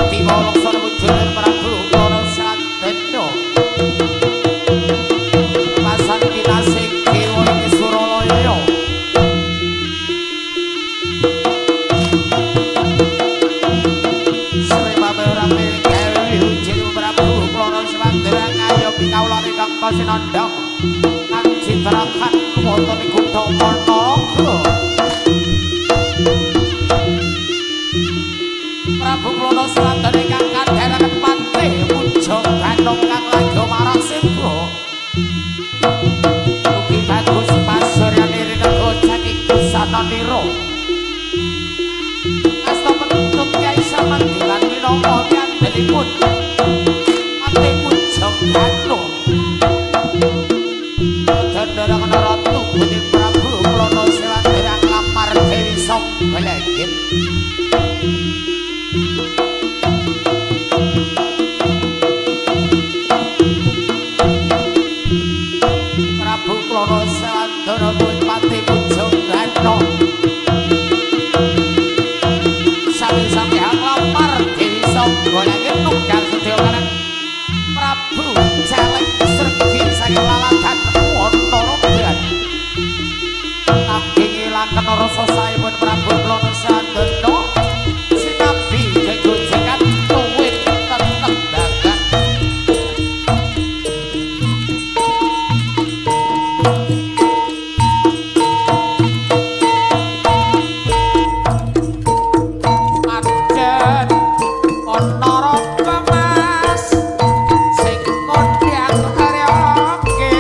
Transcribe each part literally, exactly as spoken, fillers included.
Sinandang kang citrakan wonten ing Kutha Martaka Prabu Plana Srandane kang kadharaken patih puja ganong kang lagya marasembra ugi bagus pasaryane rinengga saking Kusananira asta penuntut Kyai Samandilan minangka piandenipun patih puja ganong Dandarangan Ratu Gusti Prabu Plana Srandane nglamar Dewi Sambalaget Prabu Plana Srandane kuwi pati puja ganong sami-sami nglamar Dewi Sambalaget nunggal sedya kaliyan Prabu Jalek Sregi saking laladan Nanging ilangan rasa saipun Prabu Plana Srandane sinabi gegojekan tuwin tetep dagang Pancen ana raka mas sing kondhang aryoke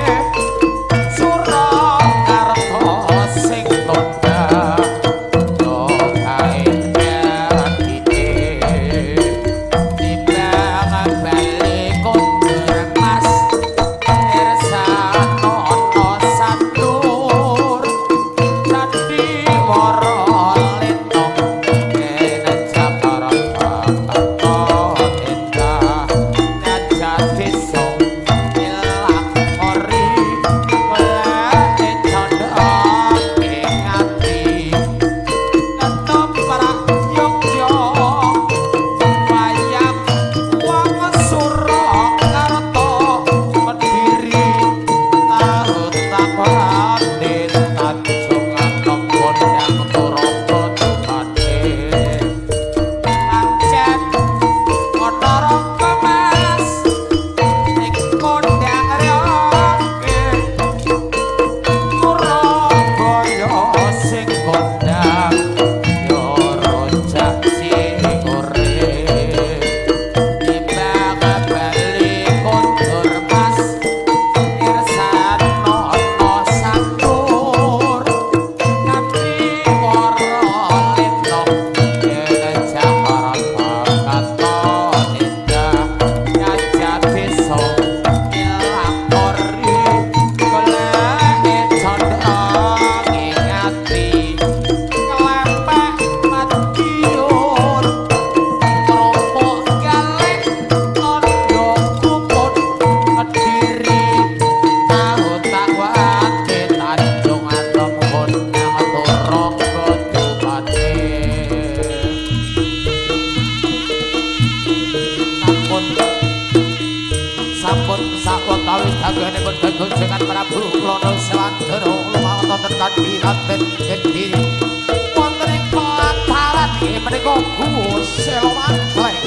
Gunjungan Prabu Plana Srandane lumawan wonten kadhiraten gedhe wonten ing pelataran inggih menika Gusela Mangleng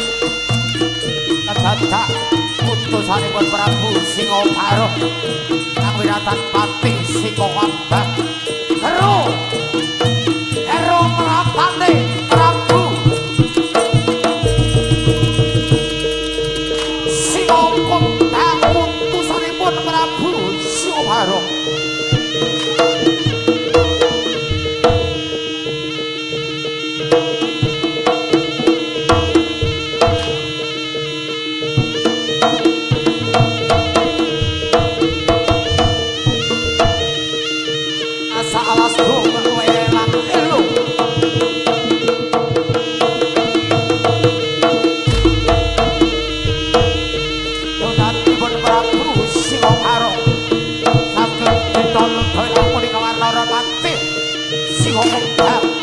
kedadak utusanipun Prabu Singaparah kang winatan pati Singawambak Heru Heru prapane Prabu Singawambak utusanipun Prabu Singaparah Sing